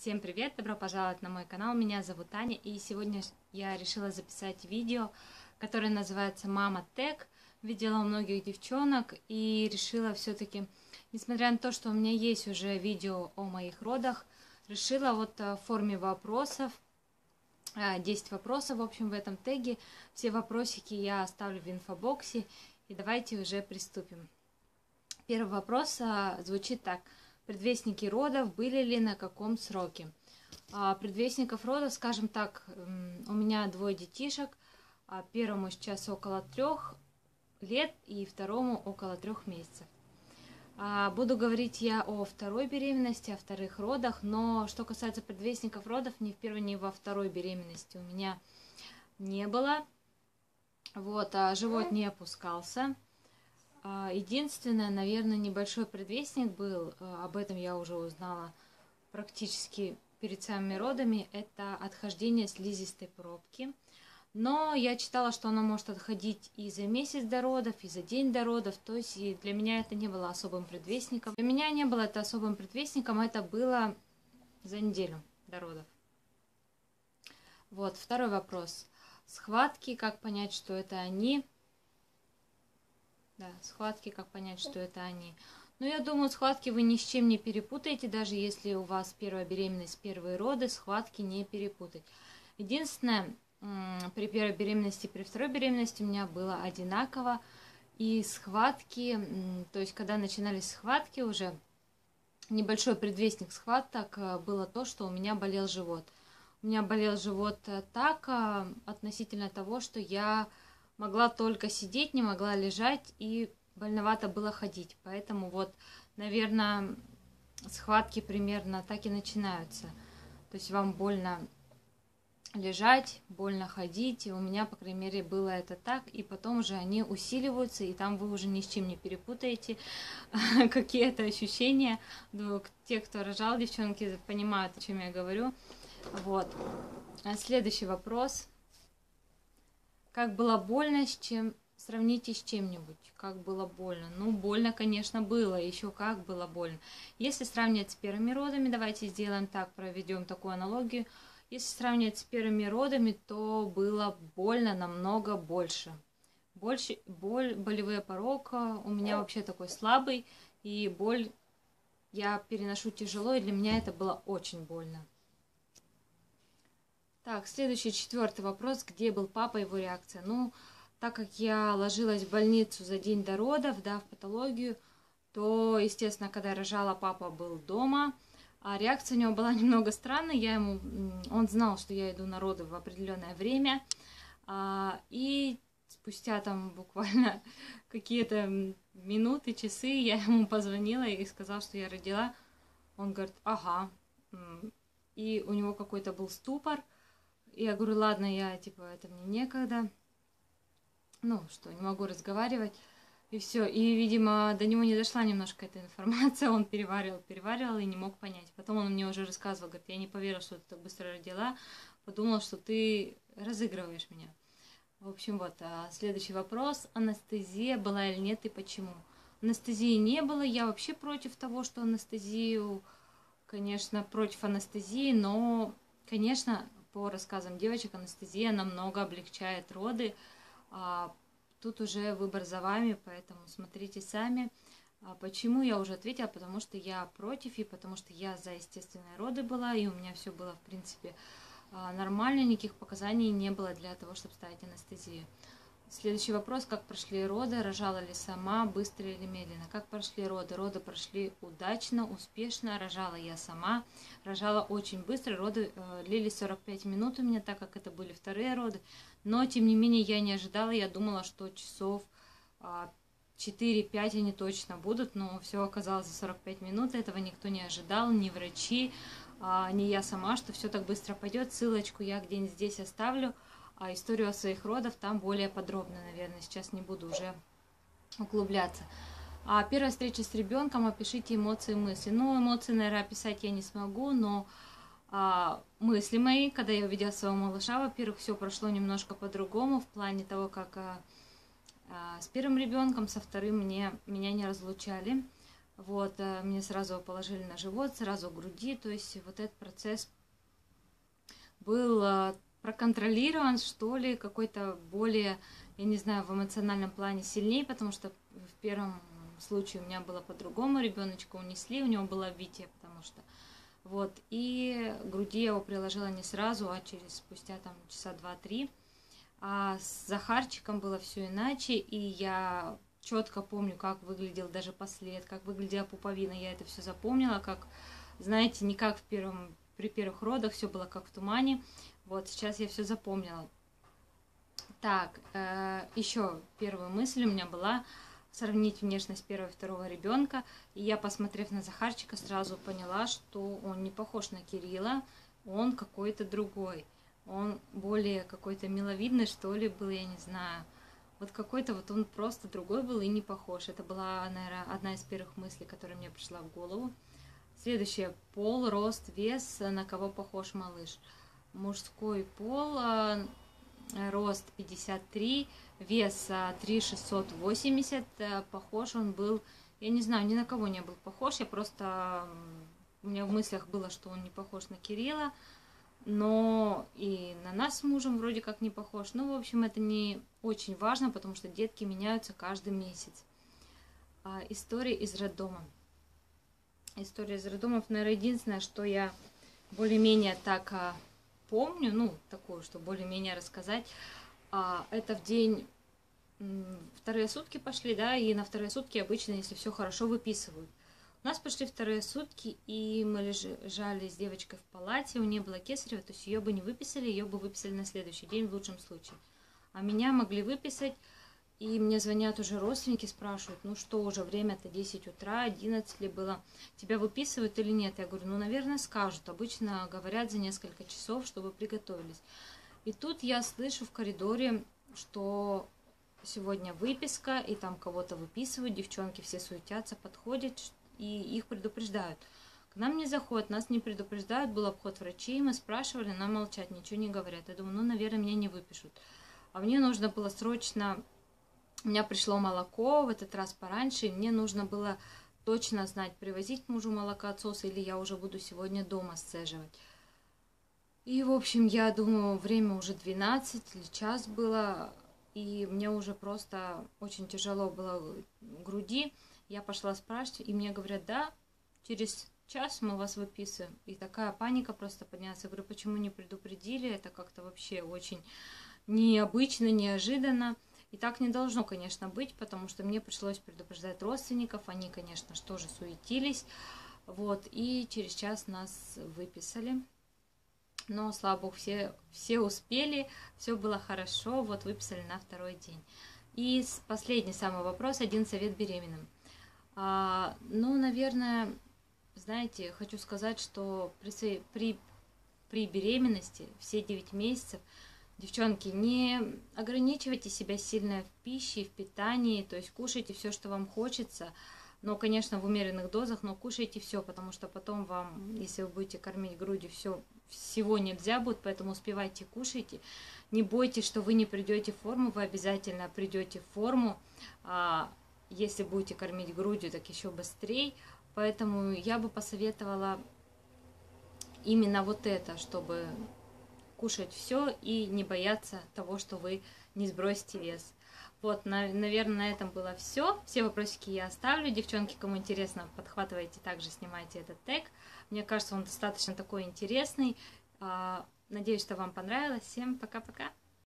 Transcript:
Всем привет! Добро пожаловать на мой канал. Меня зовут Аня, и сегодня я решила записать видео, которое называется «Мама Тег». Видела у многих девчонок и решила все-таки, несмотря на то, что у меня есть уже видео о моих родах, решила вот в форме вопросов, 10 вопросов, в общем, в этом теге. Все вопросики я оставлю в инфобоксе, и давайте уже приступим. Первый вопрос звучит так. Предвестники родов были ли на каком сроке? Предвестников родов, скажем так, у меня двое детишек. Первому сейчас около 3 лет и второму около 3 месяцев. Буду говорить я о второй беременности, о вторых родах, но что касается предвестников родов, ни в первой, ни во второй беременности у меня не было. Вот, живот не опускался. Единственное, наверное, небольшой предвестник был, об этом я уже узнала практически перед самыми родами, это отхождение слизистой пробки. Но я читала, что она может отходить и за месяц до родов, и за день до родов, то есть и для меня это не было особым предвестником. Для меня не было это особым предвестником, это было за неделю до родов. Вот, второй вопрос. Схватки, как понять, что это они? Да, схватки, как понять, что это они. Но я думаю, схватки вы ни с чем не перепутаете, даже если у вас первая беременность, первые роды, схватки не перепутать. Единственное, при первой беременности, при второй беременности у меня было одинаково. И схватки, то есть когда начинались схватки уже, небольшой предвестник схваток было то, что у меня болел живот. У меня болел живот так относительно того, что я могла только сидеть, не могла лежать, и больновато было ходить. Поэтому вот, наверное, схватки примерно так и начинаются. То есть вам больно лежать, больно ходить. И у меня, по крайней мере, было это так. И потом уже они усиливаются, и там вы уже ни с чем не перепутаете, какие это ощущения. Те, кто рожал, девчонки, понимают, о чем я говорю. Вот. Следующий вопрос. Как было больно, сравните с чем-нибудь. Как было больно? Ну, больно, конечно, было. Еще как было больно. Если сравнивать с первыми родами, давайте сделаем так, проведем такую аналогию. Если сравнивать с первыми родами, то было больно намного больше. Болевой порог у меня вообще такой слабый. И боль я переношу тяжело, и для меня это было очень больно. Так, следующий, 4-й вопрос. Где был папа, его реакция? Ну, так как я ложилась в больницу за день до родов, да, в патологию, то, естественно, когда я рожала, папа был дома. А реакция у него была немного странная. Он знал, что я иду на роды в определенное время. И спустя там буквально какие-то минуты, часы, я ему позвонила и сказала, что я родила. Он говорит, ага. И у него какой-то был ступор. И я говорю, ладно, это мне некогда. Ну, что, не могу разговаривать. И все. И, видимо, до него не дошла немножко эта информация. Он переваривал и не мог понять. Потом он мне уже рассказывал, говорит, я не поверила, что ты так быстро родила. Подумала, что ты разыгрываешь меня. В общем, вот. Следующий вопрос. Анестезия была или нет и почему? Анестезии не было. Я вообще против того, что анестезию... Конечно, против анестезии, но, конечно... По рассказам девочек, анестезия намного облегчает роды. Тут уже выбор за вами, поэтому смотрите сами. Почему я уже ответила? Потому что я против, и потому что я за естественные роды была, и у меня все было, в принципе, нормально, никаких показаний не было для того, чтобы ставить анестезию. Следующий вопрос. Как прошли роды? Рожала ли сама, быстро или медленно? Как прошли роды? Роды прошли удачно, успешно. Рожала я сама. Рожала очень быстро. Роды длились 45 минут у меня, так как это были вторые роды. Но, тем не менее, я не ожидала. Я думала, что часов 4-5 они точно будут. Но все оказалось за 45 минут. Этого никто не ожидал. Ни врачи, ни я сама, что все так быстро пойдет. Ссылочку я где-нибудь здесь оставлю. А историю о своих родах там более подробно, наверное. Сейчас не буду уже углубляться. Первая встреча с ребенком. Опишите эмоции и мысли. Ну, эмоции, наверное, описать я не смогу, но мысли мои, когда я увидела своего малыша, во-первых, все прошло немножко по-другому в плане того, как с первым ребенком, со вторым меня не разлучали. Вот, мне сразу положили на живот, сразу груди, то есть вот этот процесс был проконтролирован, что ли, какой-то более, я не знаю, в эмоциональном плане сильнее, потому что в первом случае у меня было по-другому, ребеночка унесли, у него было Витя, потому что вот, и груди я его приложила не сразу, а спустя там часа 2-3. А с Захарчиком было все иначе, и я четко помню, как выглядел даже послед, как выглядела пуповина. Я это все запомнила, как, знаете, не как при первых родах, все было как в тумане. Вот, сейчас я все запомнила. Так, еще первая мысль у меня была сравнить внешность первого и второго ребенка. И я, посмотрев на Захарчика, сразу поняла, что он не похож на Кирилла, он какой-то другой. Он более какой-то миловидный, что ли, был, я не знаю. Вот какой-то вот он просто другой был и не похож. Это была, наверное, одна из первых мыслей, которая мне пришла в голову. Следующее. Пол, рост, вес, на кого похож малыш. Мужской пол, рост 53, вес 3680, похож он был, я не знаю, ни на кого не был похож, я просто, у меня в мыслях было, что он не похож на Кирилла, но и на нас с мужем вроде как не похож. Ну, в общем, это не очень важно, потому что детки меняются каждый месяц. История из роддома. История из роддомов, наверное, единственное, что я более-менее так помню, ну, такую, что более-менее рассказать, это в день, вторые сутки пошли, да, и на вторые сутки обычно, если все хорошо, выписывают. У нас пошли вторые сутки, и мы лежали с девочкой в палате, у нее была кесарева, то есть ее бы не выписали, ее бы выписали на следующий день в лучшем случае. А меня могли выписать, и мне звонят уже родственники, спрашивают, ну что, уже время-то 10 утра, 11 ли было, тебя выписывают или нет? Я говорю, ну, наверное, скажут. Обычно говорят за несколько часов, чтобы приготовились. И тут я слышу в коридоре, что сегодня выписка, и там кого-то выписывают, девчонки все суетятся, подходят, и их предупреждают. К нам не заходят, нас не предупреждают, был обход врачей, мы спрашивали, нам молчат, ничего не говорят. Я думаю, ну, наверное, меня не выпишут. А мне нужно было срочно... У меня пришло молоко в этот раз пораньше, и мне нужно было точно знать, привозить мужу молокоотсос или я уже буду сегодня дома сцеживать. И, в общем, я думаю, время уже 12 или час было, и мне уже просто очень тяжело было в груди. Я пошла спрашивать, и мне говорят, да, через час мы вас выписываем. И такая паника просто поднялась. Я говорю, почему не предупредили? Это как-то вообще очень необычно, неожиданно. И так не должно, конечно, быть, потому что мне пришлось предупреждать родственников. Они, конечно, тоже суетились. Вот, и через час нас выписали. Но, слава богу, все успели, все было хорошо. Вот, выписали на второй день. И последний самый вопрос, один совет беременным. Ну, наверное, знаете, хочу сказать, что при беременности все 9 месяцев, девчонки, не ограничивайте себя сильно в пище, в питании, то есть кушайте все, что вам хочется, но, конечно, в умеренных дозах, но кушайте все, потому что потом вам, если вы будете кормить грудью, всего нельзя будет, поэтому успевайте, кушайте. Не бойтесь, что вы не придете в форму, вы обязательно придете в форму. Если будете кормить грудью, так еще быстрее. Поэтому я бы посоветовала именно вот это, чтобы кушать все и не бояться того, что вы не сбросите вес. Вот, наверное, на этом было все. Все вопросики я оставлю. Девчонки, кому интересно, подхватывайте, также снимайте этот тег. Мне кажется, он достаточно такой интересный. Надеюсь, что вам понравилось. Всем пока-пока.